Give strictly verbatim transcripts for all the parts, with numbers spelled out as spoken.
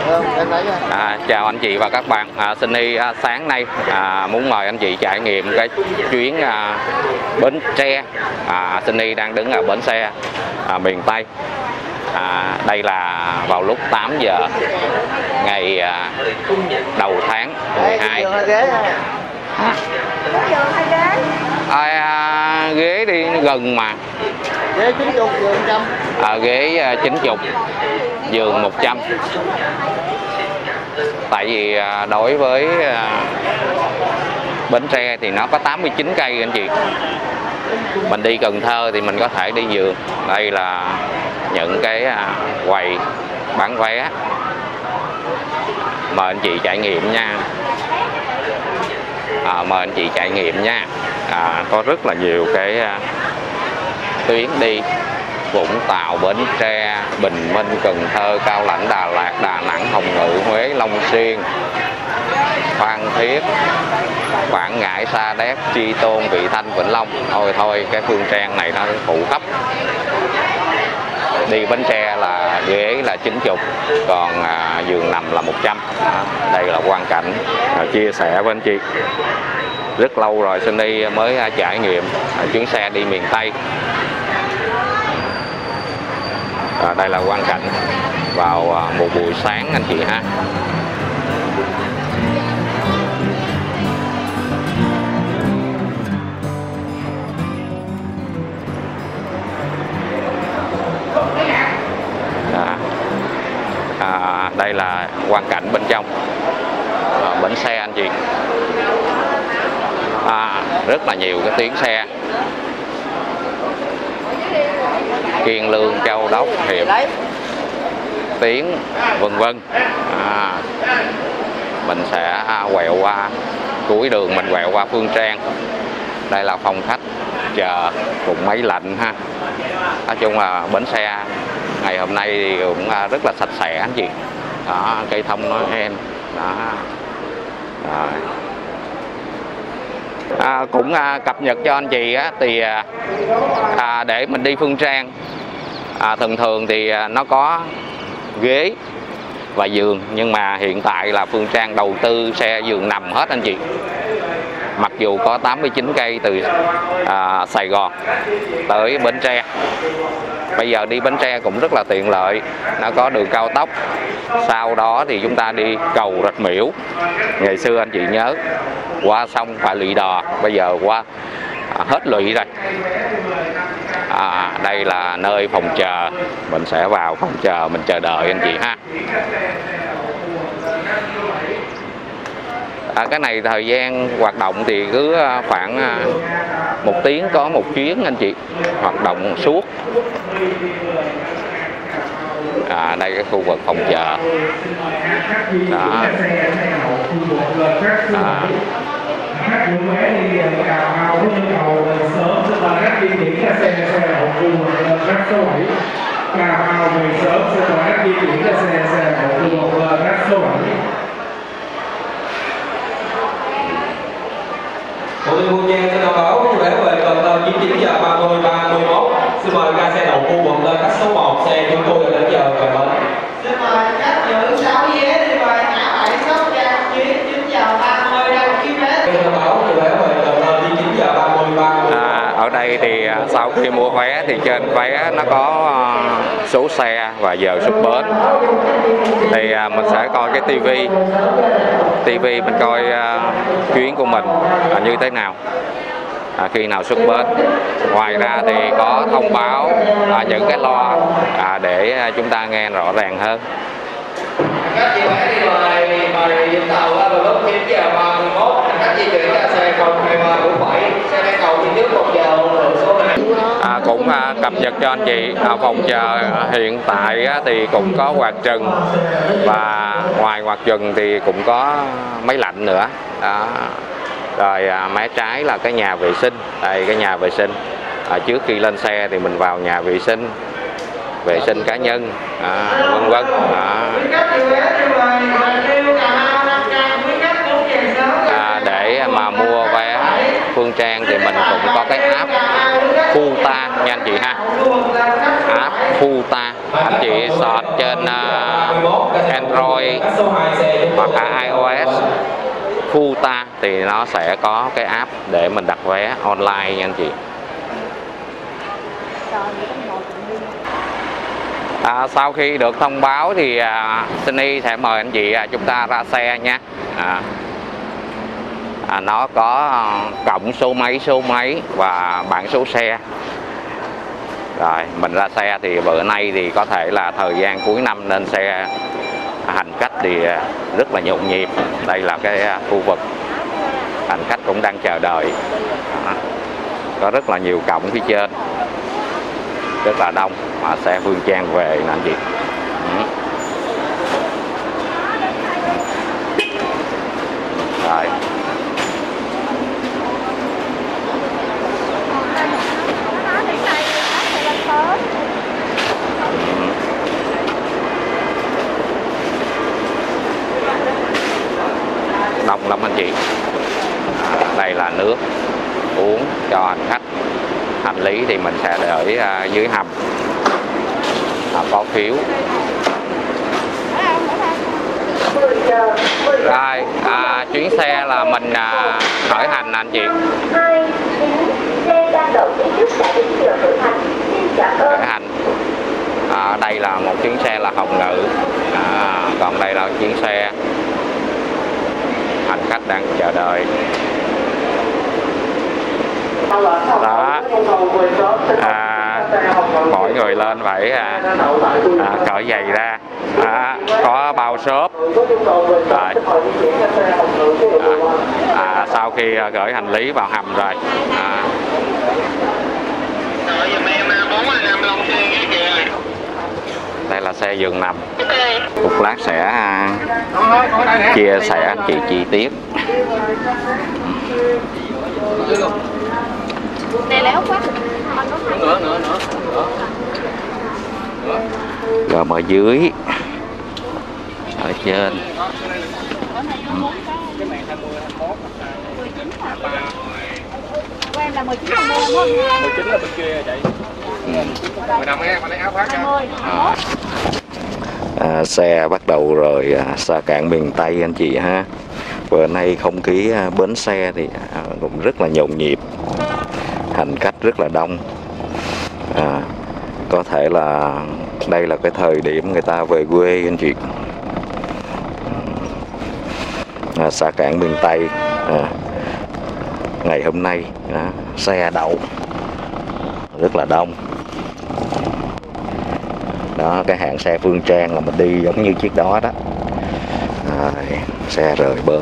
À, chào anh chị và các bạn. À, Sunny à, sáng nay à, muốn mời anh chị trải nghiệm cái chuyến à, Bến Tre. À, Sunny đang đứng ở bến xe à, miền Tây. À, đây là vào lúc tám giờ ngày à, đầu tháng mười hai. À, à, ghế đi gần mà. Ghế chín mươi, giường một trăm. À, ghế chín mươi, giường một trăm. Tại vì đối với Bến Tre thì nó có tám mươi chín cây anh chị. Mình đi Cần Thơ thì mình có thể đi giường. Đây là những cái quầy bán vé. Mời anh chị trải nghiệm nha. À, mời anh chị trải nghiệm nha. À, có rất là nhiều cái tuyến đi: Vũng Tàu, Bến Tre, Bình Minh, Cần Thơ, Cao Lãnh, Đà Lạt, Đà Nẵng, Hồng Ngự, Huế, Long Xuyên, Phan Thiết, Quảng Ngãi, Sa Đéc, Tri Tôn, Vị Thanh, Vĩnh Long. Thôi thôi cái Phương Trang này nó phụ cấp. Đi Bến Tre là ghế là chín mươi, còn à, giường nằm là một trăm. À, đây là quang cảnh à, chia sẻ với anh chị. Rất lâu rồi Sunny mới à, trải nghiệm à, chuyến xe đi miền Tây. À, đây là quang cảnh vào à, một buổi sáng anh chị ha. À, à, đây là quang cảnh bên trong à, bến xe anh chị. À, rất là nhiều cái tuyến xe: Kiên Lương, Châu Đốc, Hiệp, Tiến, vân vân. À, mình sẽ quẹo qua cuối đường, mình quẹo qua Phương Trang. Đây là phòng khách chờ cùng máy lạnh ha. Nói chung là bến xe ngày hôm nay thì cũng rất là sạch sẽ anh chị. Đó, cây thông nói em đó. Rồi. À, cũng à, cập nhật cho anh chị á, thì à, để mình đi Phương Trang à, thường thường thì à, nó có ghế và giường, nhưng mà hiện tại là Phương Trang đầu tư xe giường nằm hết anh chị. Mặc dù có tám mươi chín cây từ à, Sài Gòn tới Bến Tre. Bây giờ đi Bến Tre cũng rất là tiện lợi. Nó có đường cao tốc. Sau đó thì chúng ta đi cầu Rạch Miễu. Ngày xưa anh chị nhớ, qua sông phải lụy đò, bây giờ qua à, hết lụy rồi. À, đây là nơi phòng chờ. Mình sẽ vào phòng chờ, mình chờ đợi anh chị ha. À, cái này thời gian hoạt động thì cứ khoảng một tiếng có một chuyến anh chị, hoạt động suốt. À, đây cái khu vực phòng chờ đó. À. Bộ Tư Phương Trang xin thông báo với vé về Cần Thơ chín giờ ba mươi ba mươi mốt. Xin mời ga xe đậu khu quận lên khách số một, xe chúng tôi đã đến giờ về bến. Xin mời các nữ sáu vé đi về ngã bảy Sóc Trăng chuyến chín giờ ba mươi đang ký vé. Xin thông báo với vé về Cần Thơ chín giờ ba mươi ba mươi. À, ở đây thì sau khi mua vé thì trên vé nó có số xe và giờ xuất bến. Thì mình sẽ coi cái tivi tivi mình coi uh, chuyến của mình uh, như thế nào, à, khi nào xuất bến. Ngoài ra thì có thông báo uh, những cái loa uh, để uh, chúng ta nghe rõ ràng hơn. Các chị vé đi mời mời Vũng Tàu vào lúc chín giờ ba mươi mốt. Các di chuyển là xe không hai ba bốn bảy, xe bay cầu đi trước một giờ lượng số này. À, cũng à, cập nhật cho anh chị à, phòng chờ hiện tại á, thì cũng có quạt trần, và ngoài quạt trần thì cũng có máy lạnh nữa đó. Rồi à, mé trái là cái nhà vệ sinh. Đây cái nhà vệ sinh. À, trước khi lên xe thì mình vào nhà vệ sinh, vệ sinh cá nhân, à, vân vân. À, để mà mua vé Phương Trang thì mình cũng có cái app Futa nha anh chị ha. App Futa, anh chị search trên uh, Android hoặc là iOS Futa thì nó sẽ có cái app để mình đặt vé online nha anh chị. À, sau khi được thông báo thì à, Sunny sẽ mời anh chị à, chúng ta ra xe nha. À, à, nó có à, cổng số mấy số mấy và bảng số xe. Rồi mình ra xe thì bữa nay thì có thể là thời gian cuối năm nên xe hành khách thì rất là nhộn nhịp. Đây là cái khu vực hành khách cũng đang chờ đợi. Đó. Có rất là nhiều cổng phía trên, rất là đông. Mà xe Phương Trang về nè anh chị. Ừ. Rồi. Đông lắm anh chị. À, đây là nước uống cho hành khách. Hành lý thì mình sẽ để à, dưới hầm. À, có phiếu. Rồi à, chuyến xe là mình à, khởi hành anh chị. Khởi hành. À, đây là một chuyến xe là Hồng Ngự. À, còn đây là chuyến xe hành khách đang chờ đợi. Đó. À, mỗi người lên phải à, à, cởi giày ra. À, có bao xốp. Rồi. À, à, sau khi gửi hành lý vào hầm rồi. À. Đây là xe giường nằm. Một lát sẽ à, chia sẻ anh chị chi tiết. Này léo quá. Nữa nữa nữa. Gồm ở dưới, ở trên. Của em là mười chín hai mươi đúng không? mười chín là bên kia rồi chị. mười lăm em, lấy áo khoác cho. À, xe bắt đầu rồi à, xa cảng miền Tây anh chị ha. Bữa nay không khí à, bến xe thì à, cũng rất là nhộn nhịp, hành khách rất là đông. À, có thể là đây là cái thời điểm người ta về quê anh chị. À, xa cảng miền Tây à, ngày hôm nay à, xe đậu rất là đông. Đó, cái hãng xe Phương Trang là mình đi giống như chiếc đó đó. À, xe rời bến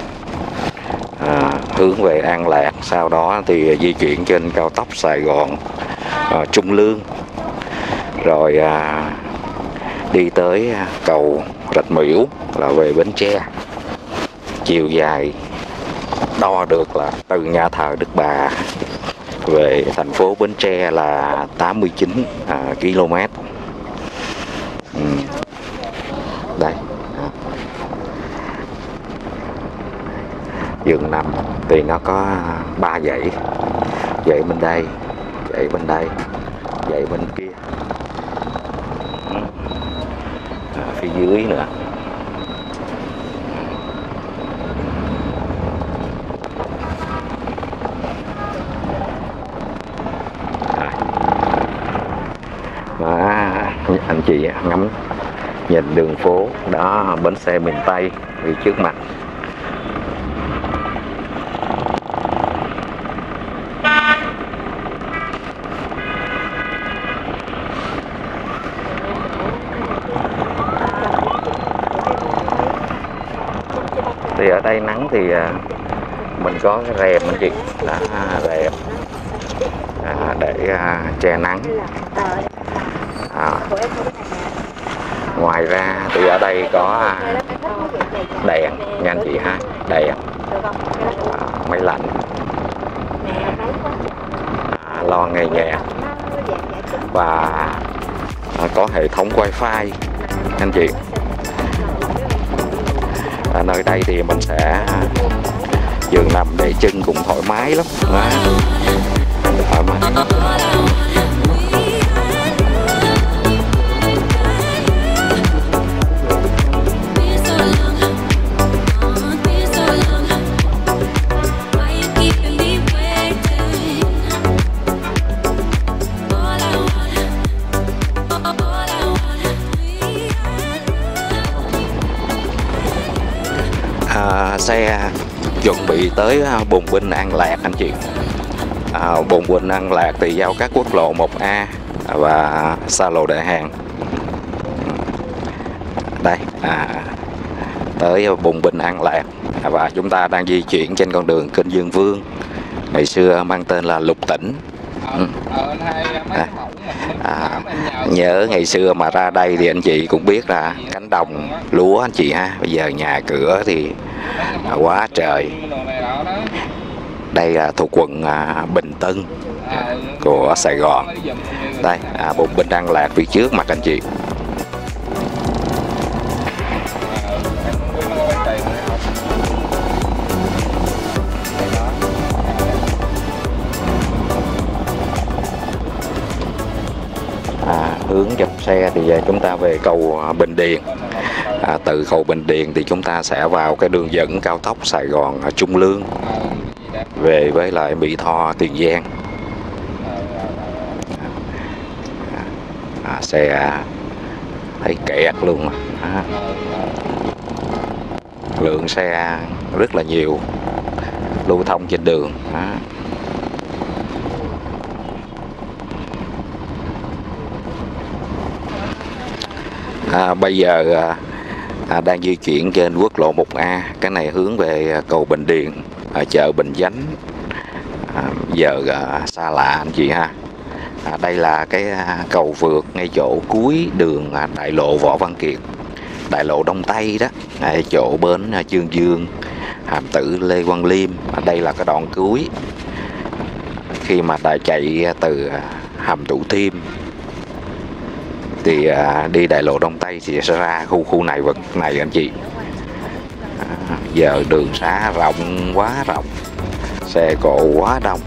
à, hướng về An Lạc, sau đó thì di chuyển trên cao tốc Sài Gòn à, Trung Lương, rồi à, đi tới cầu Rạch Miễu là về Bến Tre. Chiều dài đo được là từ nhà thờ Đức Bà về thành phố Bến Tre là tám mươi chín à, ki lô mét. Ừ. Đây à. Giường nằm thì nó có ba dãy, dãy bên đây, dãy bên đây, dãy bên kia, à, phía dưới nữa. Đó, anh chị ngắm nhìn đường phố đó, bến xe miền Tây đi trước mặt. Thì ở đây nắng thì mình có cái rèm anh chị, đó, rèm à, để à, che nắng. À, ngoài ra thì ở đây có đèn nha anh chị ha, đèn à, máy lạnh, à, lo nghe nhạc và à, có hệ thống wifi anh chị. Ở nơi đây thì mình sẽ giường nằm để chân cũng thoải mái lắm. Đó. Thoải mái. À, xe chuẩn bị tới Bùng Binh An Lạc anh chị. À, Bùng Binh An Lạc thì giao các quốc lộ một A và xa lộ Đại Hàng. Đây, à, tới Bùng Binh An Lạc và chúng ta đang di chuyển trên con đường Kênh Dương Vương, ngày xưa mang tên là Lục Tỉnh. Ừ. À, à, nhớ ngày xưa mà ra đây thì anh chị cũng biết là cánh đồng lúa anh chị ha. Bây giờ nhà cửa thì à, quá trời. Đây là thuộc quận à, Bình Tân à, của Sài Gòn. Đây, à, Bùng Binh An Lạc phía trước mặt anh chị. À, hướng dòng xe thì chúng ta về cầu Bình Điền. À, từ cầu Bình Điền thì chúng ta sẽ vào cái đường dẫn cao tốc Sài Gòn Trung Lương về với lại Mỹ Tho, Tiền Giang. À, xe thấy kẹt luôn mà. À, lượng xe rất là nhiều lưu thông trên đường. À. À, bây giờ à, đang di chuyển trên quốc lộ một A. Cái này hướng về cầu Bình Điền, à, chợ Bình Chánh. À, giờ à, xa lạ anh chị ha. À, đây là cái à, cầu vượt ngay chỗ cuối đường à, đại lộ Võ Văn Kiệt, đại lộ Đông Tây đó, à, chỗ bến à, Chương Dương, Hàm Tử, Lê Quang Liêm. À, đây là cái đoạn cuối khi mà ta chạy từ à, Hàm Thủ Thiêm thì à, đi đại lộ Đông Tây thì sẽ ra khu khu này vật này anh chị. À, giờ đường xá rộng quá rộng, xe cộ quá đông.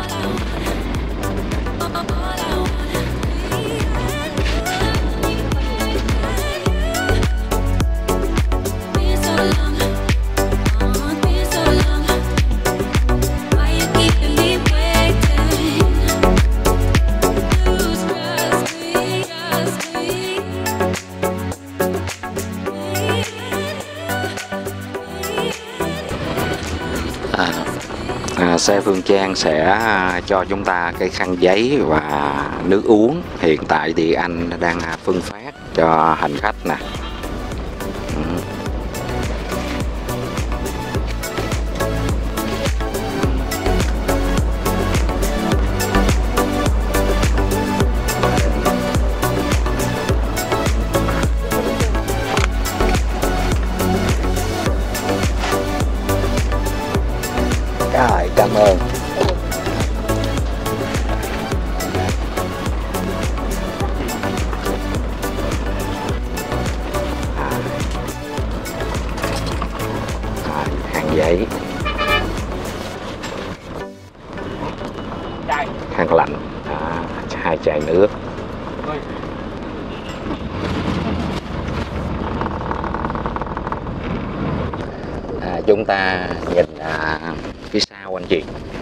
À, à, xe Phương Trang sẽ cho chúng ta cái khăn giấy và nước uống. Hiện tại thì anh đang phân phát cho hành khách nè. Ừ. Rồi, cảm ơn. À, khăn giấy, khăn lạnh, à, hai chai nước. À, chúng ta nhìn à, phía sau anh chị.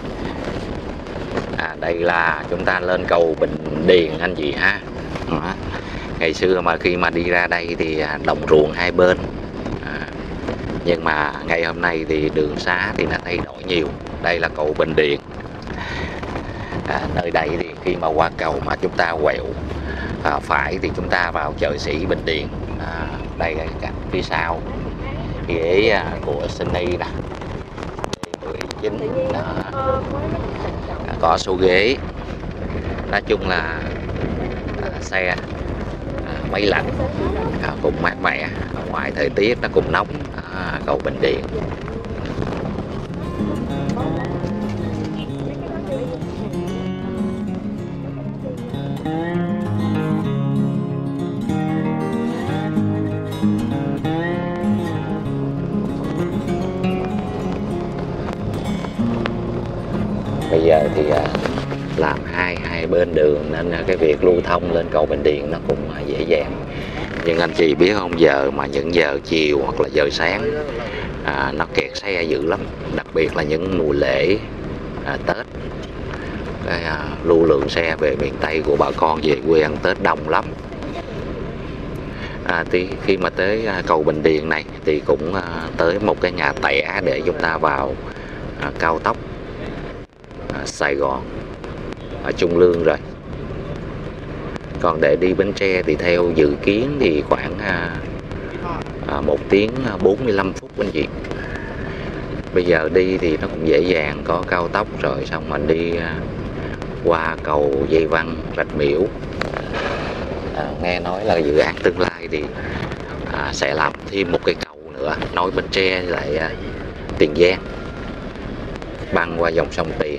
À, đây là chúng ta lên cầu Bình Điền anh chị ha. Đó. Ngày xưa mà khi mà đi ra đây thì đồng ruộng hai bên. À, nhưng mà ngày hôm nay thì đường xá thì nó thay đổi nhiều. Đây là cầu Bình Điền. À, nơi đây thì khi mà qua cầu mà chúng ta quẹo à, phải thì chúng ta vào chợ Sĩ Bình Điền. À, đây là cạnh phía sau ghế à, của Sunny nè, mười chín đó. À, có số ghế. Nói chung là à, xe à, máy lạnh à, cũng mát mẻ. Ở ngoài thời tiết nó cũng nóng. À, cầu Bình Điền. Bây giờ thì à, làm hai hai bên đường nên cái việc lưu thông lên cầu Bình Điền nó cũng à, dễ dàng. Nhưng anh chị biết không, giờ mà những giờ chiều hoặc là giờ sáng à, nó kẹt xe dữ lắm, đặc biệt là những mùa lễ à, Tết. Cái, à, lưu lượng xe về miền Tây của bà con về quê ăn Tết đông lắm. À, thì khi mà tới à, cầu Bình Điền này thì cũng à, tới một cái nhà tẻ để chúng ta vào à, cao tốc à, Sài Gòn ở Trung Lương rồi. Còn để đi Bến Tre thì theo dự kiến thì khoảng à, à, một tiếng bốn mươi lăm phút anh chị. Bây giờ đi thì nó cũng dễ dàng, có cao tốc rồi xong mình đi à, qua cầu Dây Văng, Rạch Miễu. À, nghe nói là dự án tương lai thì à, sẽ làm thêm một cái cầu nữa nối Bến Tre với lại à, Tiền Giang băng qua dòng sông Tiền.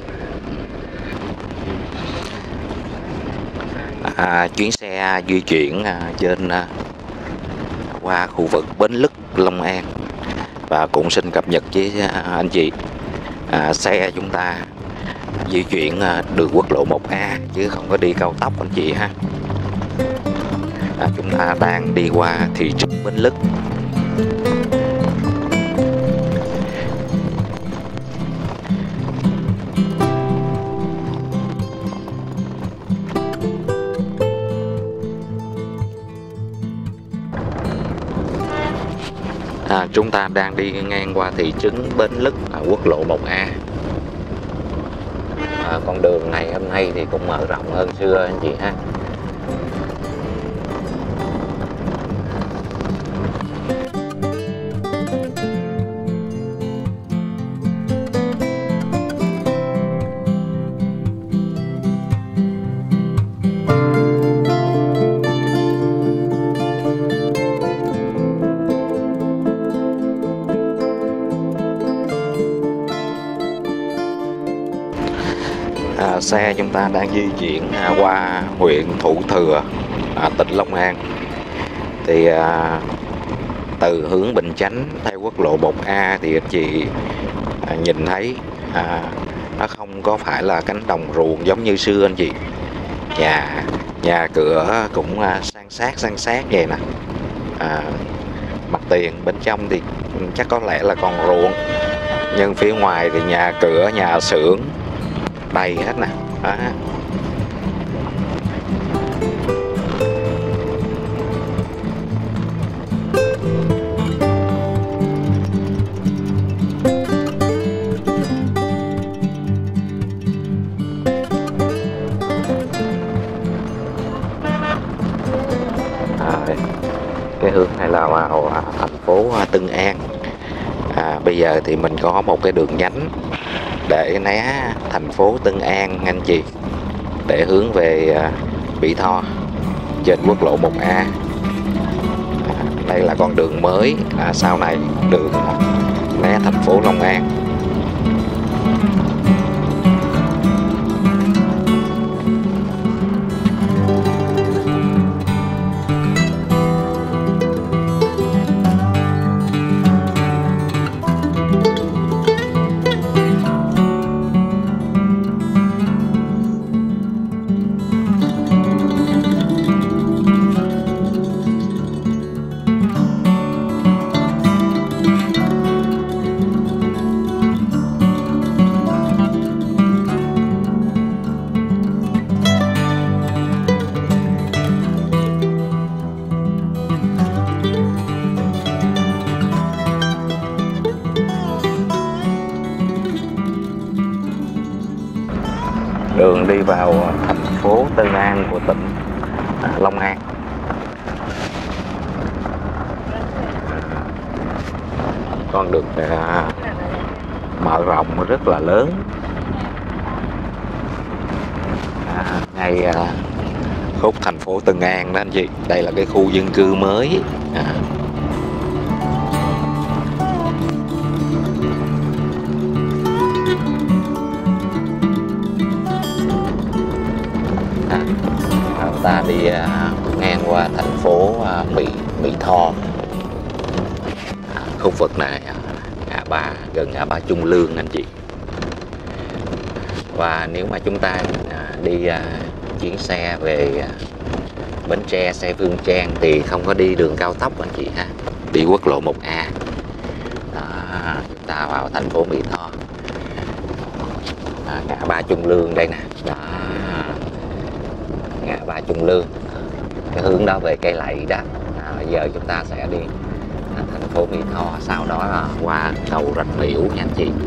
À, chuyến xe di chuyển à, trên à, qua khu vực Bến Lức, Long An. Và cũng xin cập nhật với à, anh chị à, xe chúng ta di chuyển à, đường quốc lộ một A chứ không có đi cao tốc anh chị ha. À, chúng ta đang đi qua thị trấn Bến Lức. À, chúng ta đang đi ngang qua thị trấn Bến Lức, à, quốc lộ một A. À, con đường này hôm nay thì cũng mở rộng hơn xưa anh chị ha. À, xe chúng ta đang di chuyển à, qua huyện Thủ Thừa, à, tỉnh Long An. Thì à, từ hướng Bình Chánh theo quốc lộ một A thì anh chị à, nhìn thấy à, nó không có phải là cánh đồng ruộng giống như xưa anh chị. Nhà nhà cửa cũng à, san sát san sát vậy nè. À, mặt tiền bên trong thì chắc có lẽ là còn ruộng, nhưng phía ngoài thì nhà cửa, nhà xưởng đầy hết nè. Đó. À, cái hướng này là vào à, thành phố Tân An. À, bây giờ thì mình có một cái đường nhánh để né thành phố Tân An anh chị, để hướng về à, Mỹ Tho trên quốc lộ một A. À, đây là con đường mới, à, sau này đường à, né thành phố Long An. Đường đi vào thành phố Tân An của tỉnh Long An. Con đường à, mở rộng rất là lớn. À, ngay à, khúc thành phố Tân An đó anh chị. Đây là cái khu dân cư mới. À. Ta đi à, ngang qua thành phố à, Mỹ Mỹ Tho. À, khu vực này à, ngã ba, gần ngã ba Trung Lương anh chị. Và nếu mà chúng ta à, đi à, chuyến xe về à, Bến Tre, xe Phương Trang thì không có đi đường cao tốc anh chị ha, đi quốc lộ một A. Đó, chúng ta vào thành phố Mỹ Tho. À, ngã ba Trung Lương đây nè. Đó, ngã ba Trung Lương, cái hướng đó về Cây Lậy đó. À, giờ chúng ta sẽ đi à, thành phố Mỹ Tho, sau đó là qua cầu Rạch Miễu nha anh chị.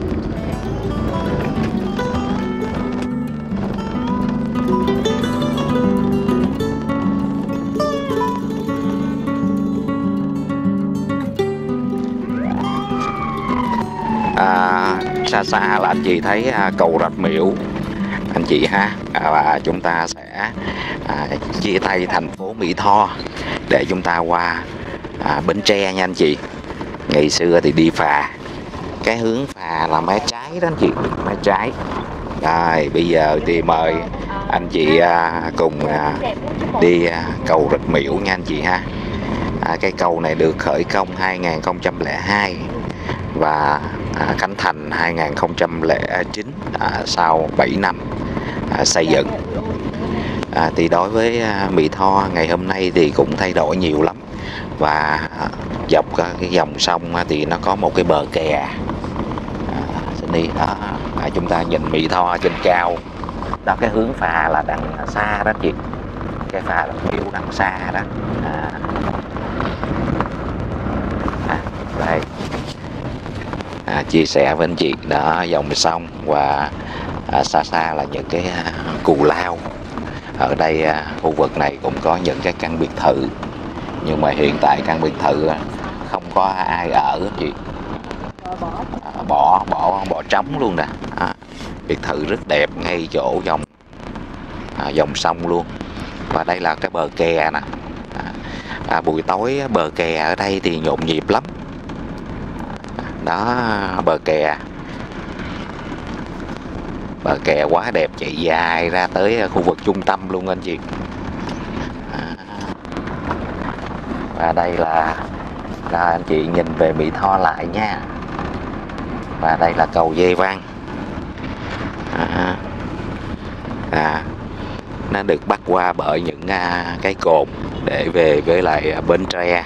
À, xa xa là anh chị thấy à, cầu Rạch Miễu anh chị ha, à, và chúng ta sẽ à, chia tay thành phố Mỹ Tho để chúng ta qua à, Bến Tre nha anh chị. Ngày xưa thì đi phà, cái hướng phà là mé trái đó anh chị, mé trái. Rồi bây giờ thì mời anh chị à, cùng à, đi à, cầu Rạch Miễu nha anh chị ha. À, cái cầu này được khởi công hai nghìn không trăm lẻ hai và à, khánh thành hai nghìn không trăm lẻ chín, à, sau bảy năm à, xây dựng. À, thì đối với à, Mỹ Tho ngày hôm nay thì cũng thay đổi nhiều lắm, và à, dọc à, cái dòng sông à, thì nó có một cái bờ kè. À, đi đó, à, chúng ta nhìn Mỹ Tho trên cao đó, cái hướng phà là đằng xa đó chị, cái phà là Miễu đằng xa đó. À, à, đây à, chia sẻ với anh chị đó, dòng sông và à, xa xa là những cái à, cù lao. Ở đây à, khu vực này cũng có những cái căn biệt thự, nhưng mà hiện tại căn biệt thự à, không có ai ở chị, à, bỏ bỏ bỏ trống luôn nè. À, biệt thự rất đẹp ngay chỗ dòng à, dòng sông luôn. Và đây là cái bờ kè nè. À, à, buổi tối bờ kè ở đây thì nhộn nhịp lắm đó, bờ kè bờ kè quá đẹp, chạy dài ra tới khu vực trung tâm luôn anh chị. À, và đây là, là anh chị nhìn về Mỹ Tho lại nha. Và đây là cầu Dê Văn. À, à, nó được bắt qua bởi những à, cái cồn để về với lại à, Bến Tre.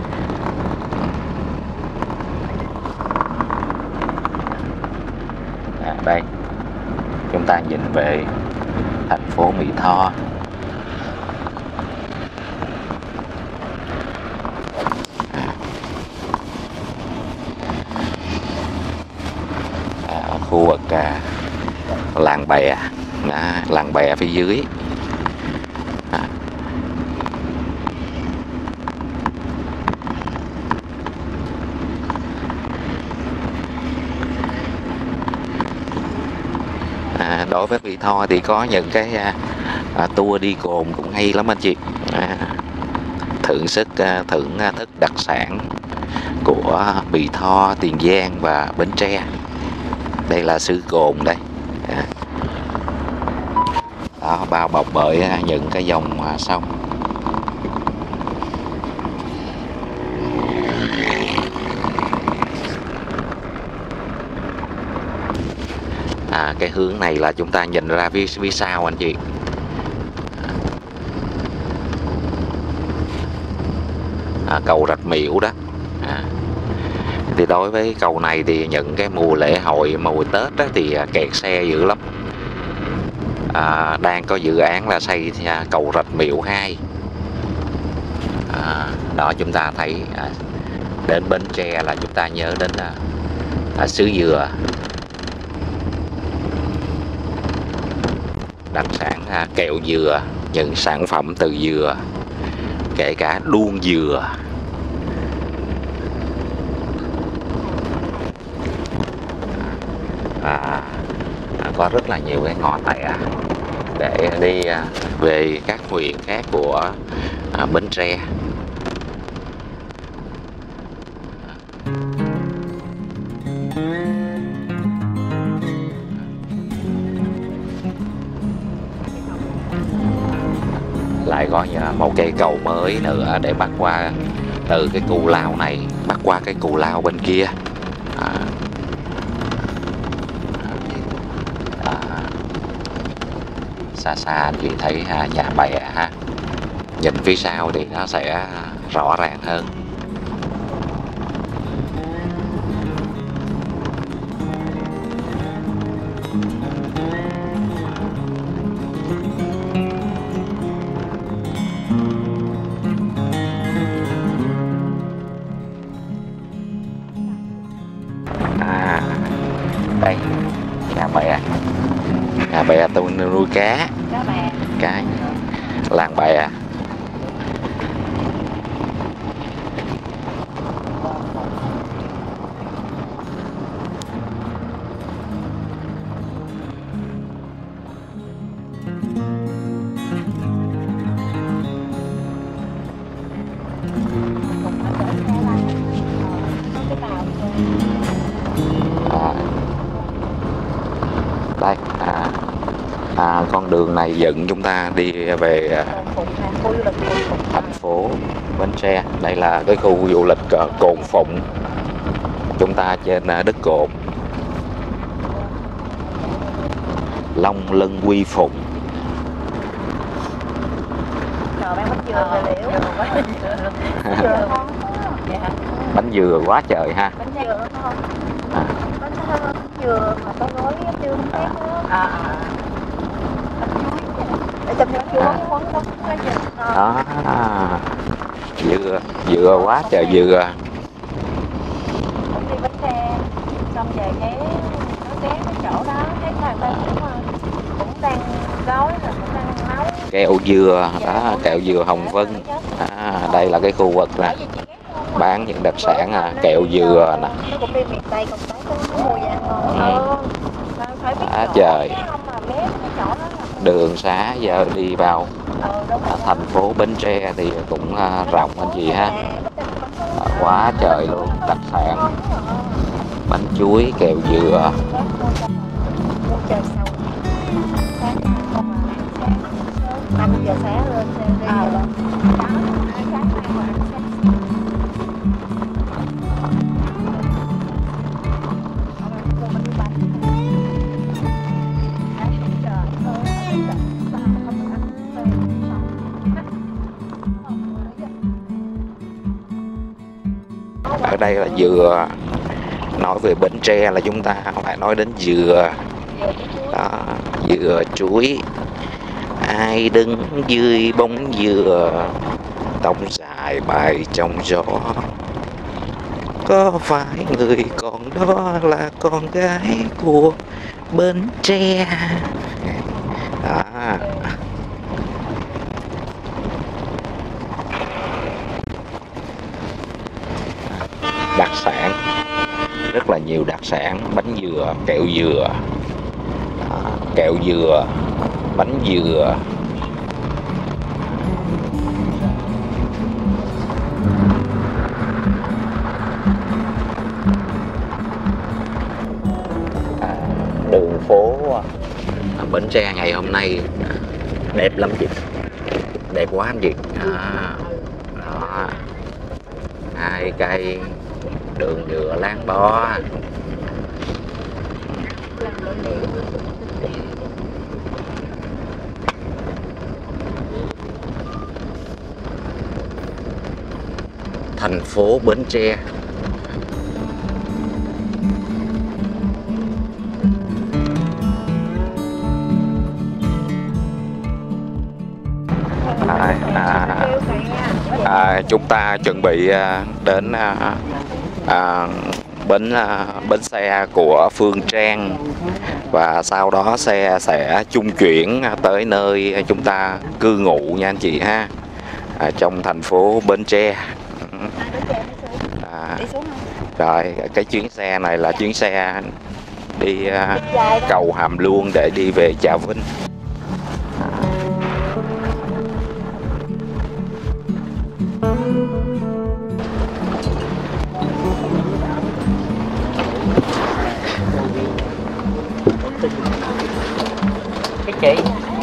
À, đây chúng ta nhìn về thành phố Mỹ Tho. À, à, khu vực à, làng bè, à, làng bè phía dưới. À, À, đối với Mỹ Tho thì có những cái à, à, tour đi cồn cũng hay lắm anh chị. À, thưởng sức à, thưởng thức đặc sản của Mỹ Tho, Tiền Giang và Bến Tre. Đây là xứ cồn đây. À, đó, bao bọc bởi à, những cái dòng à, sông. À, cái hướng này là chúng ta nhìn ra phía, phía sau anh chị. À, cầu Rạch Miễu đó. À, thì đối với cầu này thì những cái mùa lễ hội, mùa Tết đó, thì kẹt xe dữ lắm. À, đang có dự án là xây cầu Rạch Miễu hai. À, đó chúng ta thấy à, đến Bến Tre là chúng ta nhớ đến à, à, xứ dừa. Đặc sản à, kẹo dừa, những sản phẩm từ dừa, kể cả đuông dừa. À, à, có rất là nhiều cái ngõ tẻ để đi à, về các huyện khác của à, Bến Tre. Lại có một cây cầu mới nữa để bắt qua từ cái cù lao này, bắt qua cái cù lao bên kia. À, à, xa xa anh chị thấy à, nhà bè ha, nhìn phía sau thì nó sẽ rõ ràng hơn. đây, nhà bè, nhà bè tôi nuôi cá, Cá bè. cá, làng bè. À, đây à, à, con đường này dẫn chúng ta đi về à, thành phố Bến Tre. Đây là cái khu du lịch à, Cồn Phụng. Chúng ta trên à, đất cồn, Long Lân Quy Phụng. Bánh dừa quá trời ha. Bánh dừa không? À. Bánh dừa mà có gói chưa khác nữa. À à. Bánh chuối. Để trong đó chưa À. quấn đó cái gì. Đó, dừa, dừa quá trời dừa. Đi bánh xe xong về cái nó ghé cái chỗ đó thấy là ta cũng cũng đang gói rồi cũng đang nấu. Kẹo dừa đó, kẹo dừa Hồng Vân. À, đây là cái khu vực nè bán những đặc sản à, kẹo dừa nè. Nó cũng đi miền Tây còn tới cái mùa vàng ngon. Ừ. Ừ. Phải biết Á chỗ trời. không mà bé cái chỗ đó là Đường xá giờ đi vào ừ, đúng à, rồi. thành phố Bến Tre thì cũng à, rộng anh chị ha. À, quá trời luôn, đặc sản bánh chuối, kẹo dừa. Trời sâu. Năm giờ sáng lên xe đi rồi. Ở đây là dừa. Nói về Bến Tre là chúng ta phải nói đến dừa. Đó, dừa chuối. Ai đứng dưới bóng dừa, tóc dài bay trong gió. Có phải người còn đó là con gái của Bến Tre? Đó. Đặc sản, rất là nhiều đặc sản. Bánh dừa, kẹo dừa. Đó, kẹo dừa, bánh dừa. À, đường phố à, Bến Tre ngày hôm nay à, đẹp lắm chị, đẹp quá anh chị. À, đó, hai cây đường dừa láng bó. Thành phố Bến Tre. À, à, à, chúng ta chuẩn bị à, đến à, à, bến à, bến xe của Phương Trang, và sau đó xe sẽ trung chuyển tới nơi chúng ta cư ngụ nha anh chị ha, à, trong thành phố Bến Tre. À, rồi cái chuyến xe này là chuyến xe đi à, cầu Hàm Luông để đi về Trà Vinh. Cái chị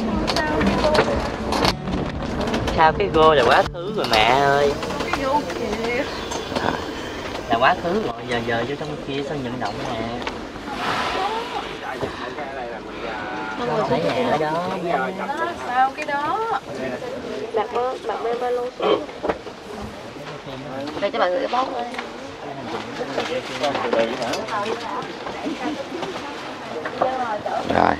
sao cái gô là quá khứ rồi mẹ ơi, là quá khứ rồi, giờ giờ vô trong kia sân vận động nè. Thấy nhà ở đó. Sao cái đó đặt bơ đặt bê ba lô xuống đây cho mọi người bóc thôi. Rồi.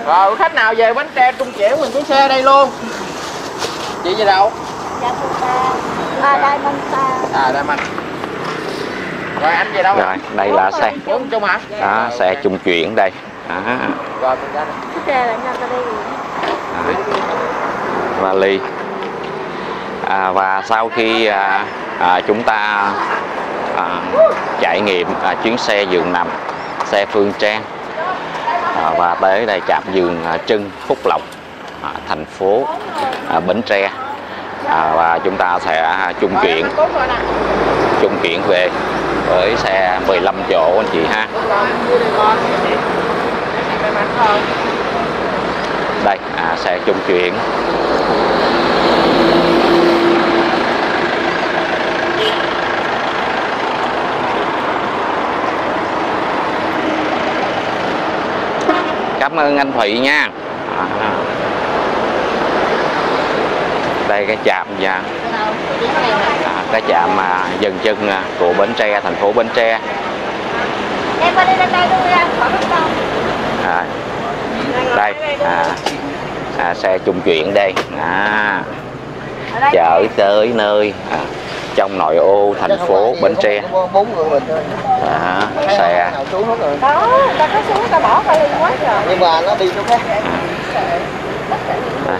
Rồi khách nào về Bến Tre Trung Chuyển mình cứ xe đây luôn. Chị về đâu? Dạ thưa ta. À đây mình ta. À đây mình. Rồi anh về đâu? Rồi đây là xe Bốn chung hả? đó, xe trung chuyển đây. Đó. Rồi mình ra đây. Cái xe là nhau ta đi. Đó. Vali. À, và sau khi à, à, chúng ta à, trải nghiệm à, chuyến xe giường nằm xe Phương Trang à, và tới đây trạm giường à, Trưng Phúc Lộc à, thành phố à, Bến Tre à, và chúng ta sẽ trung chuyển trung chuyển về với xe mười lăm chỗ anh chị ha. Đây à, xe trung chuyển. Cảm ơn anh Thụy nha. À, đây cái trạm nha, à, cái trạm mà dừng chân của Bến Tre, thành phố Bến Tre. Em qua đây đây đây luôn ra, khỏi bắt đâu. À, đây à, à, xe trung chuyển đây à, chở tới nơi à, trong nội ô thành phố Bến Tre. Bốn người mình thôi. À, xe Đó, người ta có xuống người ta bỏ phải đi quá rồi. Nhưng mà nó đi chỗ khác. à.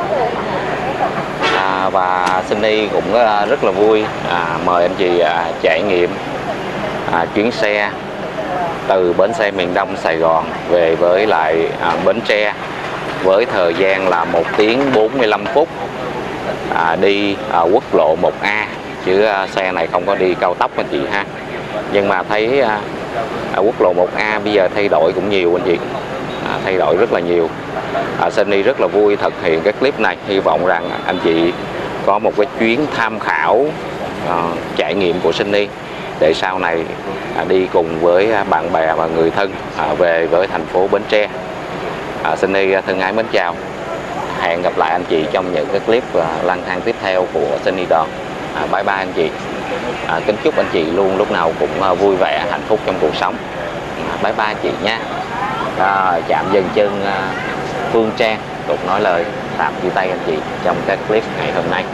À, và Sunny cũng rất là vui à, mời anh chị à, trải nghiệm à, chuyến xe từ bến xe miền Đông Sài Gòn về với lại à, Bến Tre với thời gian là một tiếng bốn mươi lăm phút à, đi à, quốc lộ một A, chứ à, xe này không có đi cao tốc anh chị ha. Nhưng mà thấy à, à, quốc lộ một A bây giờ thay đổi cũng nhiều anh chị, à, thay đổi rất là nhiều. à, Sunny rất là vui thực hiện cái clip này, hy vọng rằng anh chị có một cái chuyến tham khảo à, trải nghiệm của Sunny để sau này à, đi cùng với bạn bè và người thân à, về với thành phố Bến Tre. à, Sunny thân ái mến chào, hẹn gặp lại anh chị trong những cái clip à, lang thang tiếp theo của Sunny Đòn. à, bye bye anh chị. à, kính chúc anh chị luôn lúc nào cũng à, vui vẻ hạnh phúc trong cuộc sống. à, bye bye anh chị nha. à, chạm dừng chân à, Phương Trang tục nói lời tạm chia tay anh chị trong các clip ngày hôm nay.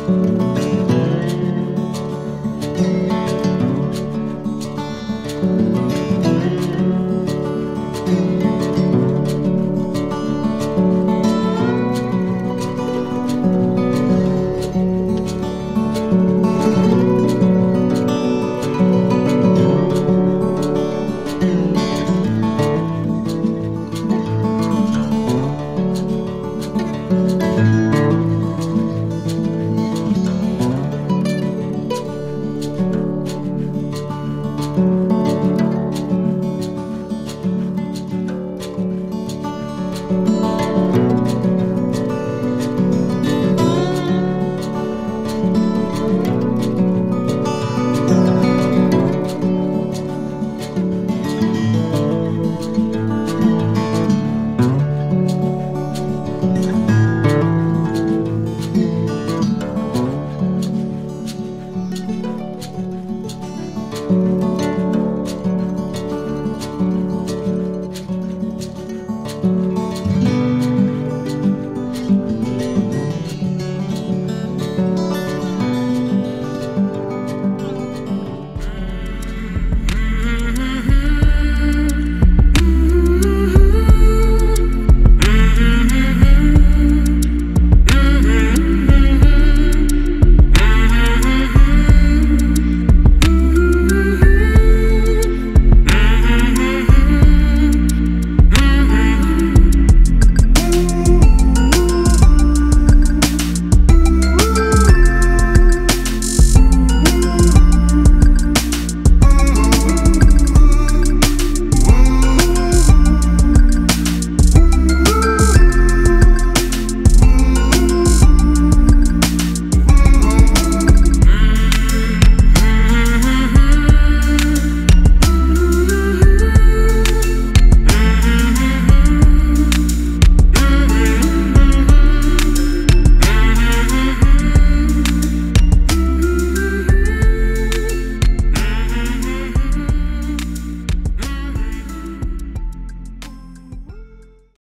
Thank you.